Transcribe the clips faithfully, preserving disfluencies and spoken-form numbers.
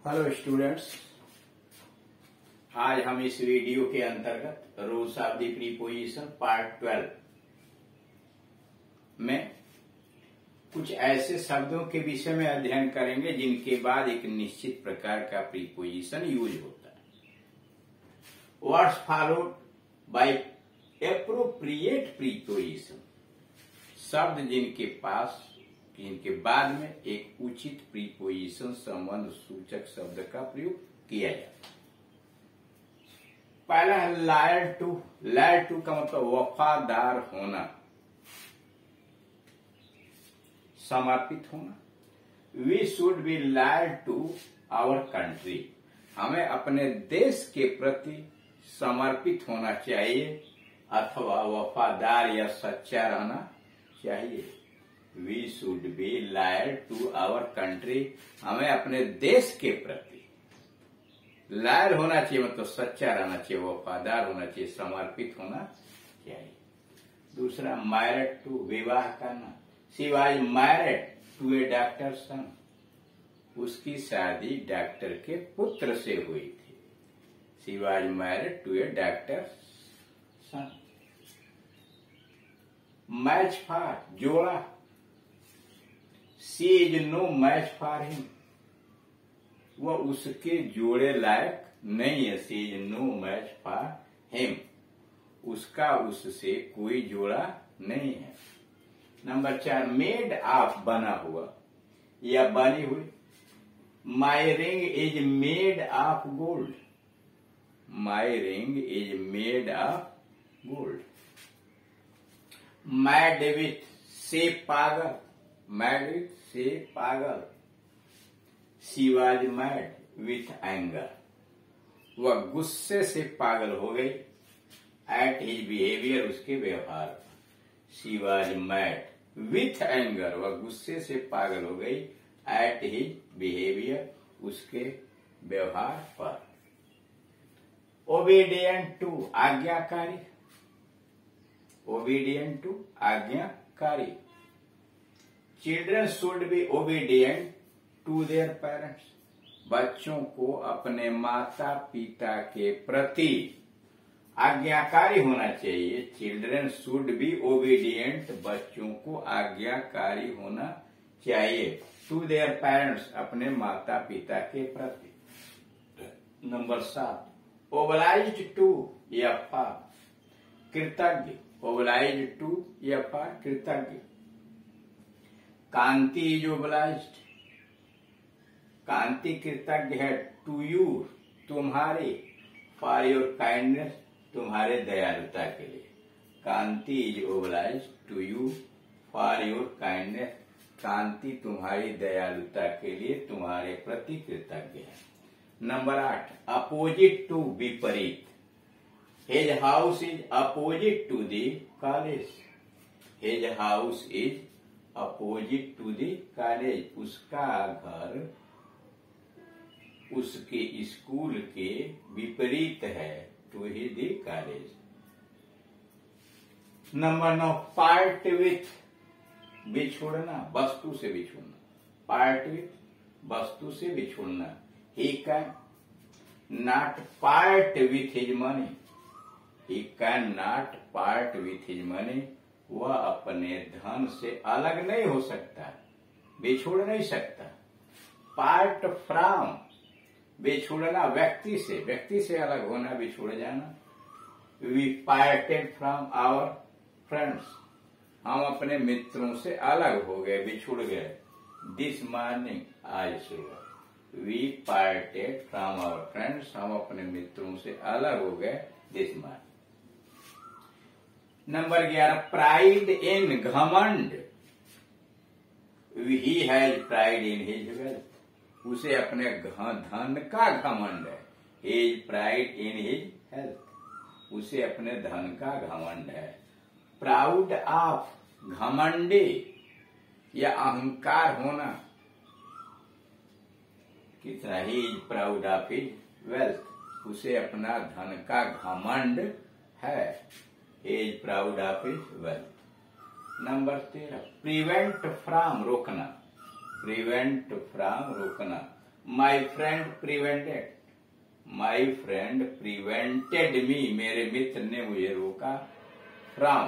Hello students, आज हम इस वीडियो के अंतर्गत rules of the preposition part twelve में कुछ ऐसे शब्दों के विषय में अध्ययन करेंगे जिनके बाद एक निश्चित प्रकार का प्रीपोजिशन यूज होता है। Words followed by appropriate preposition, शब्द जिनके पास जिनके बाद में एक उचित प्रीपोजिशन संबंध सूचक शब्द का प्रयोग किया जाता है। पहला है लायर टू। लायर टू का मतलब वफादार होना, समर्पित होना। We should be loyal to our country, हमें अपने देश के प्रति समर्पित होना चाहिए अथवा वफादार या सच्चा रहना चाहिए। We should be loyal to our country, हमें अपने देश के प्रति लायर होना चाहिए, मतलब सच्चा रहना चाहिए, वफादार होना चाहिए, समर्पित होना चाहिए। दूसरा मैरिड टू, विवाह करना। She was married to a doctor son, उसकी शादी डॉक्टर के पुत्र से हुई थी। She was married to a doctor son. Match for, जोड़ा। She is no match for him, वह उसके जोड़े लायक नहीं है। She is no match for him, उसका उससे कोई जोड़ा नहीं है। नंबर चार मेड ऑफ, बना हुआ या बनी हुई। My ring is made of gold, my ring is made of gold. Mad with, से पागल, मैड विथ से पागल। She was mad with anger, वह गुस्से से पागल हो गई एट हिज बिहेवियर, उसके व्यवहार पर। She was mad with anger, वह गुस्से से पागल हो गई एट हिज बिहेवियर, उसके व्यवहार पर। ओबीडियंट टू, आज्ञाकारी। ओबीडियंट टू, आज्ञाकारी। Children should be obedient to their parents, बच्चों को अपने माता पिता के प्रति आज्ञाकारी होना चाहिए। चिल्ड्रन शुड बी ओबीडियंट, बच्चों को आज्ञाकारी होना चाहिए। टू देयर पेरेंट्स, अपने माता पिता के प्रति। नंबर सात ओबलाइज्ड टू या फॉर, कृतज्ञ। ओबलाइज्ड टू या फॉर, कृतज्ञ। कांति इज ओबलाइज्ड, कांति कृतज्ञ है टू यू, तुम्हारे। फॉर योर काइंडनेस, तुम्हारे दयालुता के लिए। Kanti is obliged to you for your kindness, Kanti तुम्हारी दयालुता के लिए तुम्हारे प्रति कृतज्ञ है। नंबर आठ अपोजिट टू, विपरीत। His house is opposite to the college, his house is opposite to the college, उसका घर उसके स्कूल के विपरीत है। टू ही दी कॉलेज। नंबर नौ पार्ट विथ, बिछुड़ना, वस्तु से बिछुड़ना। पार्ट विथ, वस्तु से बिछुड़ना। He can not part with his money, he can not part with his money, वह अपने धन से अलग नहीं हो सकता, बिछुड़ नहीं सकता। पार्ट फ्रॉम, बिछुड़ना, व्यक्ति से, व्यक्ति से अलग होना, बिछुड़ जाना। We parted from our friends, हम अपने मित्रों से अलग हो गए, बिछुड़ गए। दिस मॉर्निंग, आज सुबह। We parted from our friends, हम अपने मित्रों से अलग हो गए, दिस मॉर्निंग। नंबर ग्यारह प्राइड इन, घमंड। He has pride in his wealth, उसे अपने धन का घमंड है। His pride in his health, उसे अपने धन का घमंड है। प्राउड ऑफ, घमंडी या अहंकार होना। कितना, he is proud of his wealth, उसे अपना धन का घमंड है। He is proud of his wealth. Number तेरह प्रिवेंट फ्रॉम, रोकना। प्रिवेंट फ्रॉम, रोकना। My friend prevented, my friend prevented me, मेरे मित्र ने मुझे रोका, from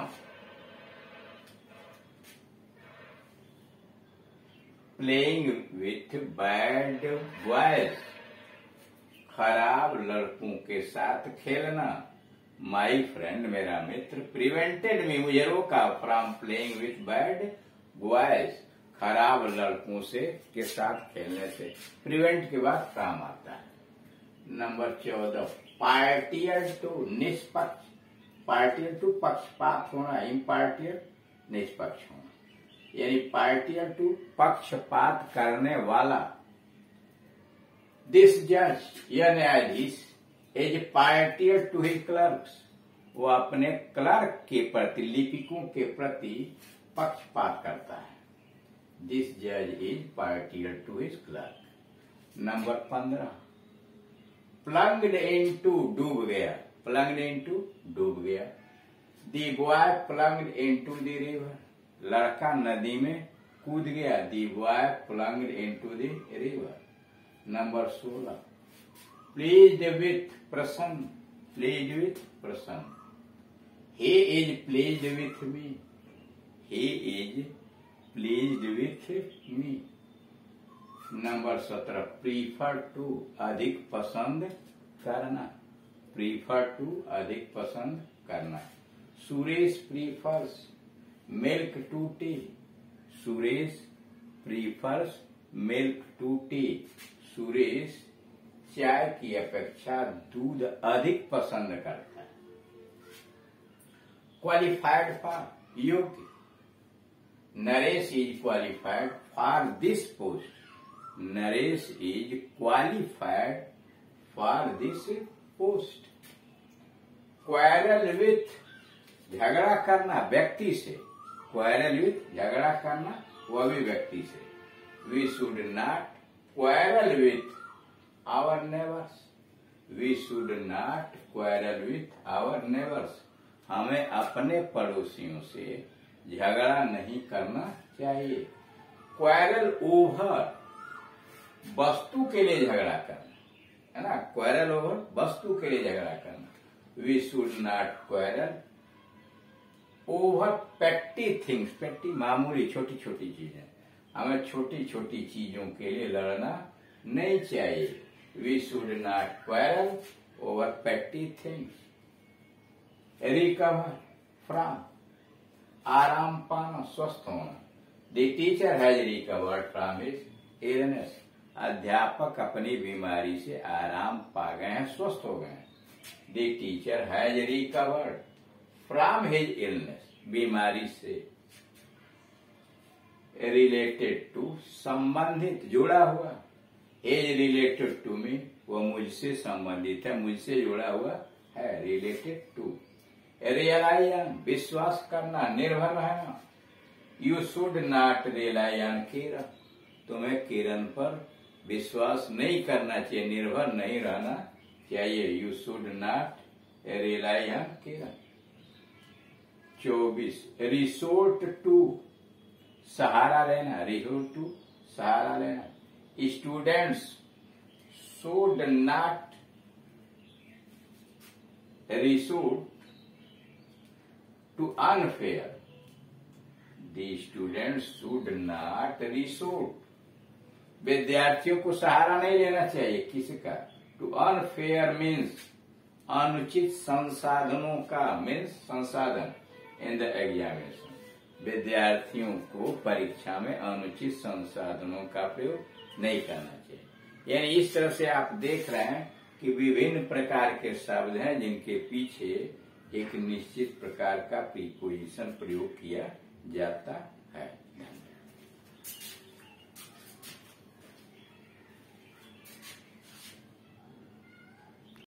playing with bad boys, खराब लड़कों के साथ खेलना। माई फ्रेंड मेरा मित्र, प्रिवेंटेड मी मुझे रोका, from playing with bad boys, खराब लड़कों से के साथ खेलने से। प्रिवेंट के बाद फ्रॉम आता है। नंबर चौदह, पार्टियल टू, निष्पक्ष, पार्टियल टू पक्षपात होना, इम्पार्टियल निष्पक्ष होना, यानी पार्टियल टू पक्षपात करने वाला। दिस जज, यह न्यायाधीश, is partial to his clerks, वो अपने क्लर्क के प्रति, लिपिकों के प्रति पक्षपात करता है। दिस जज is partial to his clerk. Number पंद्रह, प्लंग्ड इनटू, डूब गया, प्लंग्ड इनटू डूब गया। The boy plunged into the river, लड़का नदी में कूद गया। The boy plunged into the river. Number सोलह, प्लीज्ड विथ, प्रसन्न, प्लीज्ड विथ प्रसन्न। He is pleased with me, he is pleased with me. Number सत्रह, प्रीफर टू, अधिक पसंद करना, प्रीफर टू अधिक पसंद करना। Suresh prefers milk to tea, Suresh prefers milk to tea, Suresh चाय की अपेक्षा दूध अधिक पसंद करता है। क्वालिफाइड फॉर, योग्य, Naresh is qualified for this post, Naresh is qualified for this post. Quarrel with, झगड़ा करना व्यक्ति से, क्वारल विथ झगड़ा करना वह भी व्यक्ति से। We should not quarrel with our neighbours, we should not quarrel with our neighbours, हमें अपने पड़ोसियों से झगड़ा नहीं करना चाहिए। क्वारल ओवर, वस्तु के लिए झगड़ा करना, है ना, क्वारल ओवर वस्तु के लिए झगड़ा करना। We should not quarrel over petty things, petty मामूली छोटी छोटी चीजें, हमें छोटी छोटी चीजों के लिए लड़ना नहीं चाहिए। We should not quarrel over petty things. Recover from, आराम पाना, स्वस्थ होना। The teacher has recovered from his illness, अध्यापक अपनी बीमारी से आराम पा गए हैं, स्वस्थ हो गए हैं। The teacher has recovered from his illness, बीमारी से। रिलेटेड टू, संबंधित, जुड़ा हुआ। इज रिलेटेड टू मी, वो मुझसे संबंधित है, मुझसे जुड़ा हुआ है, रिलेटेड टू। रियलाई ऑन, विश्वास करना, निर्भर रहना। You should not rely on Kiran, तुम्हें किरण पर विश्वास नहीं करना चाहिए, निर्भर नहीं रहना चाहिए। You should not rely on Kiran. चौबीस, रिसोर्ट टू, सहारा लेना, रिसोर्ट टू सहारा लेना। Students should not resort to unfair, the students should not resort, विद्यार्थियों को सहारा नहीं लेना चाहिए किसका। टू अनफेयर मीन्स अनुचित संसाधनों का, मीन्स संसाधन इन द एग्जामिनेशन, विद्यार्थियों को परीक्षा में अनुचित संसाधनों का प्रयोग नहीं करना चाहिए। यानी इस तरह से आप देख रहे हैं कि विभिन्न प्रकार के शब्द हैं जिनके पीछे एक निश्चित प्रकार का प्रीपोजिशन प्रयोग किया जाता है।